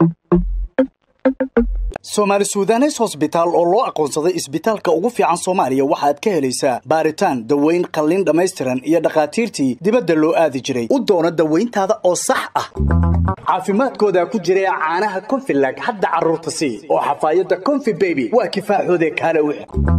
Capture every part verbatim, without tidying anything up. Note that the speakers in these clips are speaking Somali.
Somali Sudanes Hospital oo loo aqoonsaday isbitaalka ugu fiican Soomaaliya waxaad ka helaysaa baaritaan daweyn qalliin dhameystiran iyo dhaqaatiirtii dibadda loo aadi jiray u doona daweyntaada oo sax ah caafimaadkooda ku jiray caanaha Confilag hadda carruurta si oo xafaayada Confi Baby waa kifaaxooda kala wix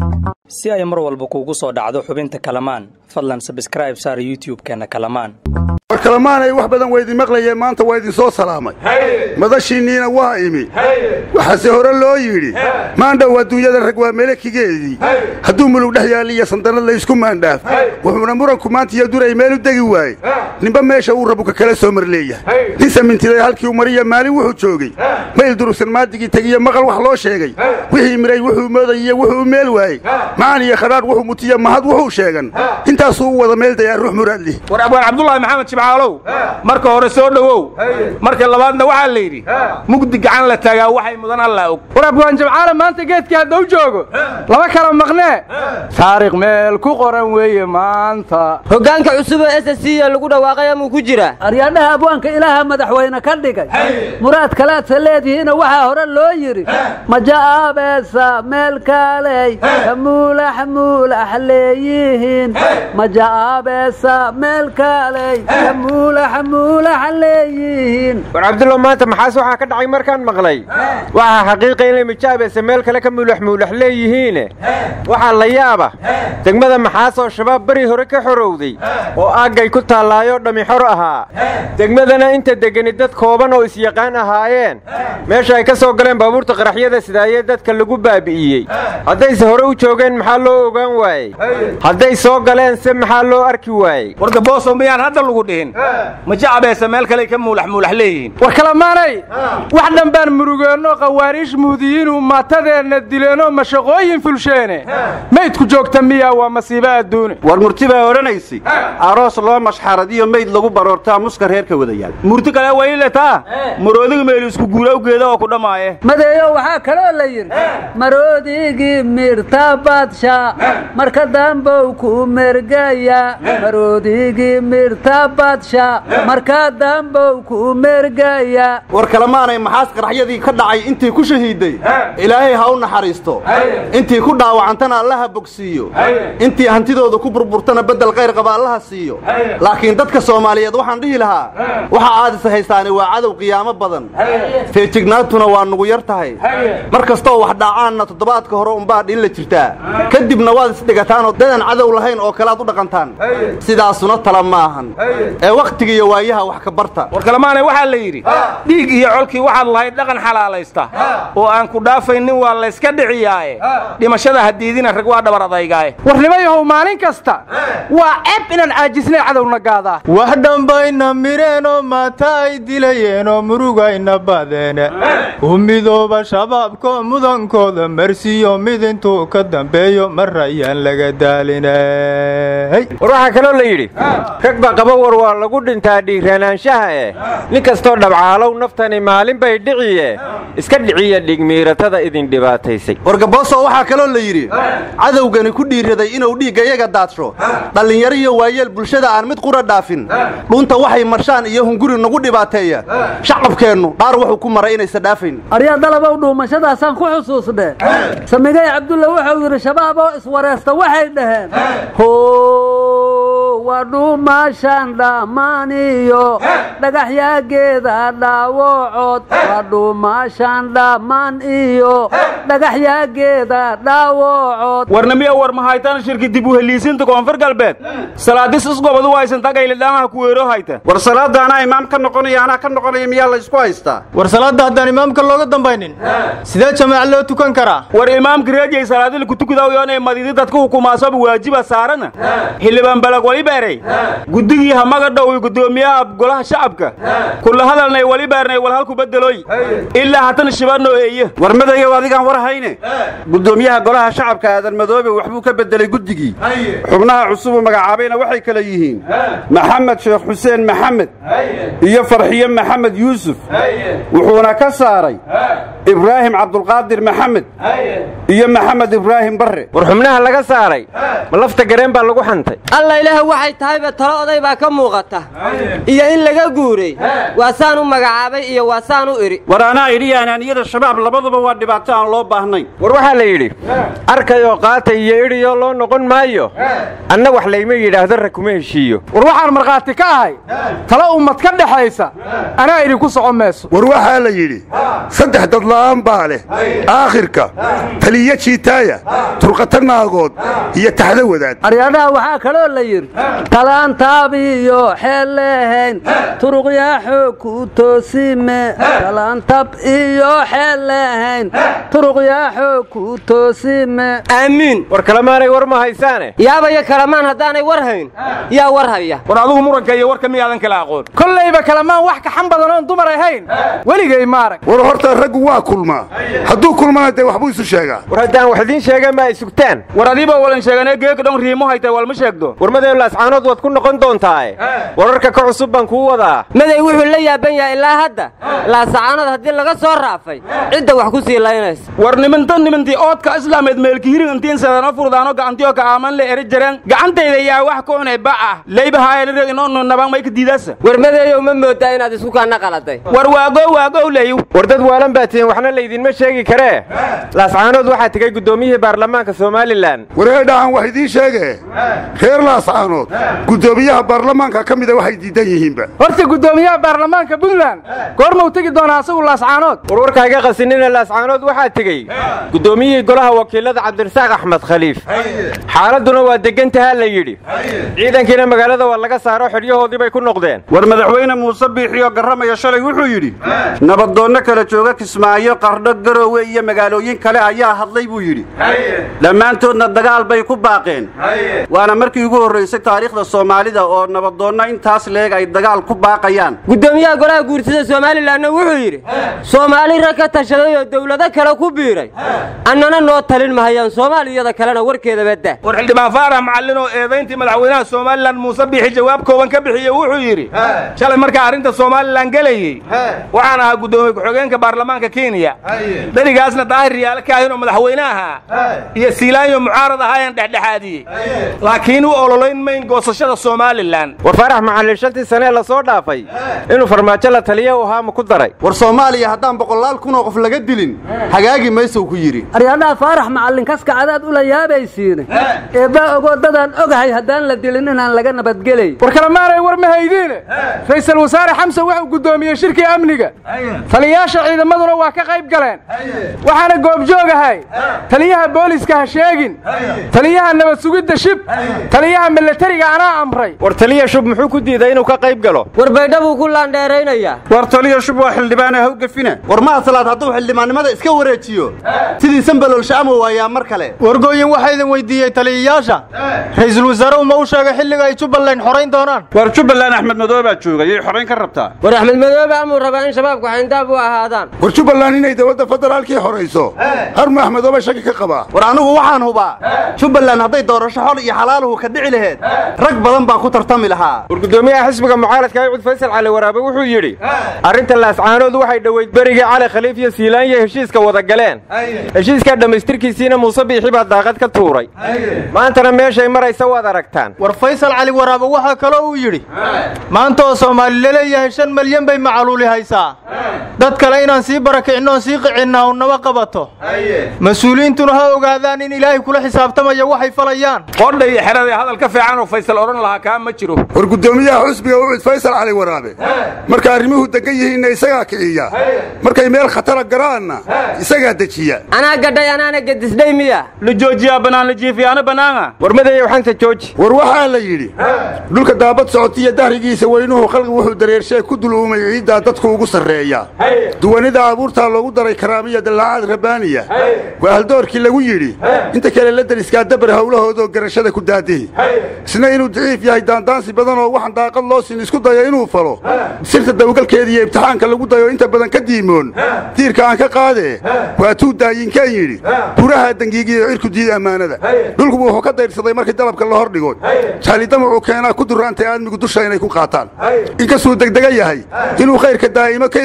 si ay mar walba kuugu soo dhacdo xubinta Kalamaan fadlan subscribe saar YouTube-keena Kalamaan Kalamaan ay wax badan weydii maqlayeen maanta waa idin soo salaamay madashiiniina waa imi waxa si hore loo yiri maanta waduuyada rag waa meelkigeedii haduu mulug dhaxyaaliya sandanad la isku maandhaaf wuxuuna muranku maanta iyo duray meel u dagi waay ninba meesha uu rabu ka kala soo marleeyahay ninsa mintiday halkii uu mariya maalin wuxuu joogay meel durusan maadigi tagiya maqal wax loo sheegay wixii miray wuxuu mooday wuxuu meel waay maaniya kharaad wuxuu mutiya mahad wuxuu sheegan intaas uu wada meel dayaa ruux muraadli war abaan Abdullah Maxamed Shibcaalow marka hore soo dhawow marka labaadna waxa la yiri mugdi gacan la taagaa waxay mudan Allah og war abaan Shibcaalow maanta geedka hadda u joogo laba kala maqnee taariikh meel ku qoran weeye maanta hogaanka cusub ee S S C lagu dhawaaqay ama ku jira aryaadaha abwaanka ilaaha madaxweyne ka dhigay muraad kala taleedihiin waxa hore loo yiri ma jaabeesa meel kale muulax muulax leeyihiin ma jaabeesa meel kale muulax muulax leeyihiin war Abdullah maanta maxaas waxa ka dhacay markaan maqlay waxa xaqiiqo in ma jaabeesa meel kale ka muulax muulax leeyihiin waxa la yaaba degmada maxaas oo shabaab bari hore ka xorowday oo aagay ku taalaayo dhami xor ahaa degmadana inta degan dad kooban oo is yaqaan ahaayeen meesha ay ka soo galeen baabuurta qaraxyada sidaayay dadka lagu baabi'iyay haday se hore u joogeen maxaa loo ogaan waayay haday soo galeen se maxaa loo arki waayay warka booso miyaan hadda lagu dhihin ma jaabeesa meel kale ka muulax muulax leeyihiin war kala maanay wax dhanbaan murugeeno qawaariish mudiyiin oo maatadeena dileeno mashaqooyin fulsheene mayd ku joogta miya waa masiibo adduun war murtiba oranaysi aroos loo mashxaradiyo mayd lagu baroortaa muskar heerka wadayaal murti kale wayleeta maroodiga meel isku guura u geedo oo ku dhamaaye madeeyo waxa kale la yiri maroodigi mirta badsha marka dambow ku mergaya maroodigi mirta badsha marka dambow ku mergaya war kalamaanay maxaas qaraxyadii ka dhacay intii ku shahiiday ilaahay ha u naxariisto intii ku dhaawacantana allaha bogsiyo intii hantidooda ku burburtana bedel qayr qaba allaha siiyo laakiin dadka Soomaaliyeed waxaan dhihi lahaa waxa aad is haystaan waa cadow qiyaamo badan feejignaatuna waa nugu yar tahay markastoo wax dhacaanna toddobaadka hore un baa dhin la jirtaa kadibna waad is dhigataan oo dadan cadow lahayn oo kala u dhaqantaan sidaasuna tala ma ahan ee waqtiga iyo waayaha wax ka barta war kalamaanay waxa la yiri dhiig iyo colkii waxa lahayd dhaqan xalaalaysta oo aan ku dhaafaynin waa la iska dhiciyaaye dhimashada hadiidina rag waa dhabar adaygaay warnimayahow maalin kasta waa ceb inaan caajisnay cadowna gaada wax dhanbayna mireeno maata ay dilayeenoo murugayna badeene u midooba shabaabko mudankooda marsiyo mid intuu ka dambeeyo marayaan laga daalinay war waxa kaloo la yidhi rag ba qaba war waa lagu dhintaa dhiiranaanshaha eh nin kastoo dhabcaalow naftani maalin bay dhiciye iska dhiciya dhigmiiratada idin dhibaataysay wargabooso waxa kaloo la yiri cadawgani ku dhiiraday inuu dhiiga iyaga daadsho dhalinyaro iyo waayeel bulshada aan mid qura dhaafin dhunta waxay marshaan iyo hunguri nagu dhibaateeya shacabkeenu qaar wuxuu ku maray inay sadhaafin aryaa dalaba u dhuumashadaasaan ku xusuusnay samigay Abdullah wuxuu yiri shabaab oo iswareesta waxay dhaheen hoo waa dhuumashan dhamaaniyo dhagaxyaageeda dhaawacod waa dhuumashan dhamaan iyo dhagaxyaageeda dhaawacod warnamiya war mahaytaan shirki dib u heliisinta koonfur galbeed salaadis isgobadu waysan tagay lidamaha ku weero hayta war salaadana imaam ka noqonaya ana ka noqonaya miyaa la isku haystaa war salaada hadaan imaamka looga dambaynin sidee jamaac loo tukan karaa war imaamka reejay salaadil ku tukudaa yoonay madidi dadku hukumaasaba waajiba saarana xilibaan balag wali beeray gudigii hamaga dhaw gudoomiyaha golaha shacabka kullu hadalnay wali beernay wal halku bedeloy ilaa hatan shibano eeye war madayo adigan war hayne gudoomiyaha golaha shacabka aadan madoobe waxbuu ka bedelay gudigii xubnaha cusub magacaabayna waxay kala yihiin maxamed sheekh xuseen maxamed iyo farxiye maxamed yuusuf wuxuuna ka saaray ibraahim cabdulqaadir maxamed iyo maxamed ibraahim barre. war xubnaha laga saaray ma lafta gareen baa lagu xantay? alla ilaah waxay tahayba talo oday baa ka muuqata iyo in laga guuray waa saan u magacaabay iyo waa saan u iri. war anaa idhi anaaniyada shabaab labaduba waa dhibaato aan loo baahnayn. war waxaa la yidhi arkayoo qaatay iyo idhiyoo loo noqon maayo anna wax layma yidhaahdo rag kuma heshiiyo. war waxaan markhaati ka ahay talo ummad ka dhexaysa anaa idhi ku soco mayso. war waxaa la yidhi saddex dadla'aan baa leh aakhirka taliya jiitaaya turqata naagood iyo taxda wadaad. aryadaha waxaa kaloo la yidhi talaantaabiyo xeel leehayn turuqyaa xoog ku toosime talaantab iyo xeel leehayn turuqyaa xoog ku toosime. aamiin. war kalamaanay war ma haysaane yaabaya kalamaan haddaanay war hayn yaa war haya. war adigu muranka iyo warka miyaadan kala aqoon? kollayba kalamaan wax ka xan badan oon dumar ahayn weligay maarag. war horta raggu waa kulmaa hadduu kulmana dee waxbuu isu sheegaa. war haddaan wax idiin sheegan ma ay sugtaan. war adiiba walan sheeganee geega dhan riimo haytay walma sheegdo. war maday laascaanood waad ku noqon doontaae wararka ka cusub baan kuu wadaa. maday wuxuu la yaaban yahay ilaa hadda laasacaanood haddii laga soo raafay cidda wax ku sii laynaysa. war nimantan nimantii oodka islaameed meelkihirin intiin sadano furdaano gacantiyo ka aaman le eri jareen gacantayda yaa wax ku cunay baca leybahaayalireg inoo nabaan may ka diidaasa. war madeeyow ma moodaa inaad isku kaana qaladay. war waagow waagow leeyu. war dad waalan baa tihiin waxna laydinma sheegi karee laascaanood waxaa tegey guddoomiyihii baarlamaanka somalilan. wareedhahan wax idiin sheege reer laascaanood guddoomiyaha baarlamaanka ka mida waxay diidan yihiinba. horta guddoomiyaha baarlamaanka puntland goorma u tegi doonaa asagu laascaanood? war warkaaga qasinina laascaanood waxaa tegey guddoomiyihii golaha wakiilada cabdirasaaq axmed khaliif. xaaladduna waa degantahaa la yidhi ciidankiina magaalada waa laga saaro xidhyahoodii bay ku noqdeen. war madaxweyne muuse biixiyo garramaya shalay wuxuu yidhi nabadoonno kala jooga kismaayo qardho garoowe iyo magaalooyin kale ayaa hadlay buu yidhi dhammaantoodna dagaal bay ku baaqeen waana markii ugu horraysay taariikhda soomaalida oo nabadoonno intaas leeg ay dagaal ku baaqayaan. guddoomiyaha golaha guursida somalilanna wuxuu yidhi soomaali rag ka tashaday oo dawlado kale ku biiray annana noo talin mahayaan soomaaliyada kalena warkeeda badda. war xildhibaan faarax macallin oo eedayntii madaxweynaha somalilan muuse biixi jawaab kooban ka bixiyey wuxuu yidhi shalay markaa arrinta somalilan gelayey waxaan ahaa guddoomiye ku-xigeenka baarlamaanka kenya dherigaasna daahir riyaale ka ahin oo madaxweynaha iyo siilaanyo mucaarad ahaayaan dhexdhexaadiyey laakiin u ololayn mayn goosashada somalilan. war faarax macallin shantii sanee la soo dhaafay inuu farmaajo la taliya u ahaa ma ku daray. war soomaaliya haddaan boqolaal kun oo qof laga dilin hagaagi maysow ku yidhi. aryadaha faarax macallin kaska cadaad ula yaabaysiine eebbaa ogoo dadaan ogahay haddaan la dilin inaan laga nabadgelay. war kalamaanay war ma haydiine ra'iisul wasaare xamse wuxuu guddoomiyey shirkii amniga taliyayaasha ciidamaduna waa ka qayb galeen waxaana goobjoogahay taliyaha booliska ha sheegin taliyaha nabad sugidda shib taliyaha milatariga anaa amray. war taliya shub muxuu ku diiday inuu ka qayb galo? war baydhabuu ku laandheeraynayaa. war taliya shub waa xildhibaana hawgafina. war mahasalaad hadduu xildhibaannimada iska wareejiyo sidii sanbalol sha'amo waayaa mar kale. wargooyin waxaa idin weydiiyey taliyayaasha ra'iisul wasaare uma u sheegay xilliga ay jubbaland xorayn doonaan. war jubbaland axmed madoobe baa joogay yay xorayn ka rabtaa. war axmed madoobe amuu rabaa in shabaabku xayndaab u ahaadaan. war jubbaland inay dowladda federaalkii xorayso harma axmedoobe shaki ka qabaa. war anigu waxaan hubaa jubbaland hadday doorasho xol iyo xalaaluhu ka dhici laheed rag badan baa ku tartami lahaa. war guddoomiyaha xisbiga mucaaradka aycud faysal cali waraabe wuxuu yidhi arrinta laascaanood waxay dhoweyd berigii cali khaliif iyo siilaanya heshiiska wada galeen heshiiskaa dhammaystirkiisiina muuse biixi baa daaqad ka tuuray maantana meeshay maraysa waad aragtaan. war faysal cali waraabe waxaa kaloo uu yidhi maanta oo soomaali laleeyahay shan malyan bay macaluuli haysaa dad kale inaan sii barakicinoon sii qicinna unnaba qabato mas-uuliyiintuna ha ogaadaan in ilaahay kula xisaabtamaya waxay falayaan. qodha iyo xerada hadal ka fiican oo faysal odhan lahaa kaa ma jiro. war guddoomiyaha xusbiga wucud faysal cali waraabe marka arrimuhu degan yihiinna isagaa kiciya markay meel khatara garaanna isagaa dejiya. anaa gadhay anaana gadisdhay miya la joojiyaa bannaan la jiifiyaana bannaana. war madeeyow xanta jooji. war waxaa la yidhi dhulka daabad socotiya dahrigiisa weynuhu khalqi wuxuu dareershay ku duluumay ciiddaa dadku ugu sarreeya duwanida abuurtaa loogu daray karaamiya dallaacaad rabbaaniya waa haldoorkii lagu yidhi inta kale la dariskaa dabar howlahoodoo garashada ku daadihi isna inuu daciif yahay daandaansi badan oo waxaan daaqad loo sin isku dayo inuu falo sirta dawgalkeeda iyo ibtixaanka lagu dayo inta badan ka diimoon diirka aan ka qaadee waa tuu daayinkaan yidhi buraha dangiigiyo cirku diid ammaanada dhulku wuxuu ka dayrsaday markii dalabka la hor dhigo jaalidama wuxuu keenaa ku duraantay aadmigu dusha inay ku qaataan inkastuu degdega yahay inuu khayrka daa'imo ka ilduufa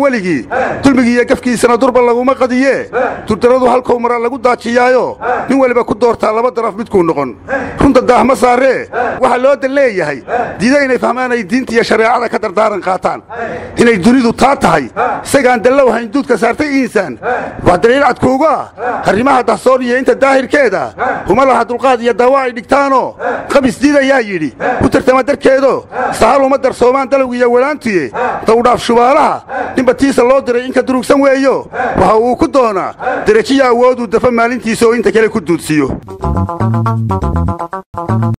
weligii dulmigiiyo gafkiisana durba laguma qadiye turdaradu halkou mara lagu daajiyaayo nin waliba ku doortaa laba daraf midkuu noqon runta daahma saaree waxaa loo dan leeyahay diida inay fahmaan ay diinta iyo shareecada ka dardaaran qaataan inay dunidu taa tahay isagaan dallow hayn duudka saartay insaan waa daliil cadkuuga ah arrimaha dahsoon iyo inta daahirkeeda huma laha dulqaad iyo daawa ay dhigtaanoo qabis diidayaa yidhi ku tartama darkeedo sahal uma darsoomaan dalowg iyo walaantuye dawdhaaf shubaalaha ninba tiisa loo diray inka durugsan weeyo waxa uu ku doonaa derajiya awooduu dafa maalintiisa oo inta kale ku duudsiyo